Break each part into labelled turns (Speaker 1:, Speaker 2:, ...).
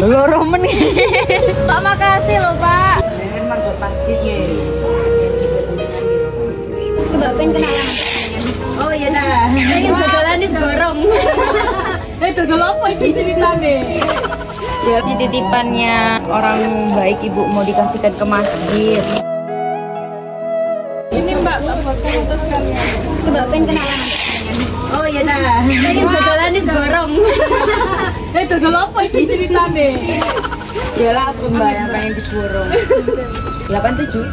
Speaker 1: Loro menit. Pak makasih loh Pak. Jangan mangkok masjid ya.
Speaker 2: Coba pengen kenalan.
Speaker 1: Oh iya dah.
Speaker 2: Pengen dodolan di borong.
Speaker 1: Dodol apa ini ceritanya? Ya, ini titipannya orang baik Ibu mau dikasihkan ke masjid. Ini Mbak, buatkan untuk sekalian.
Speaker 2: Coba pengen kenalan.
Speaker 1: Oh iya dah.
Speaker 2: Pengen dodolan di borong.
Speaker 1: Dodol apa ini ceritanya? Ya lah apa Mbak yang pengen diborong. 87.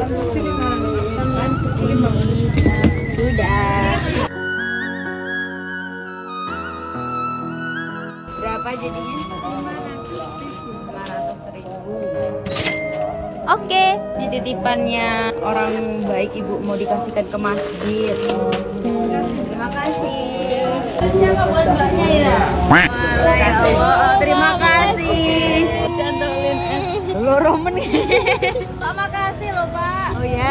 Speaker 2: Udah.
Speaker 1: Berapa jadinya? 500.000.
Speaker 2: Oke.
Speaker 1: Ini titipannya orang baik Ibu mau dikasihkan ke masjid. Terima kasih. Siapa buat mbaknya ya? Malah ya Allah, terima kasih. Candolin es. Loro menit. Pak makasih loh Pak. Oh ya.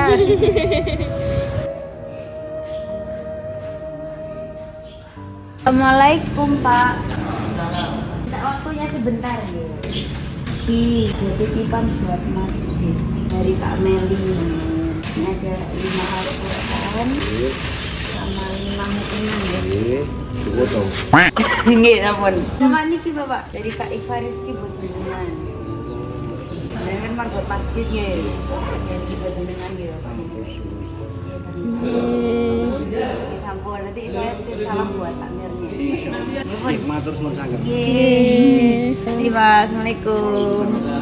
Speaker 1: Assalamualaikum Pak. Minta waktunya sebentar ya. Titipan buat masjid dari Kak Meli. Ini ada 5 Al-Quran sama 5 mukminah ya.
Speaker 3: Cukup dong.
Speaker 1: Nggih, ampun. Sama niki Bapak dari Kak Iva Rizky buat jenengan. Jenengan mar buat masjid ya. Jadi buat jenengan ya Pak. Sampun nanti saya salam buat takmirnya.
Speaker 3: Nikmat terus mau sangat.
Speaker 1: Terima kasih Pak. Assalamualaikum.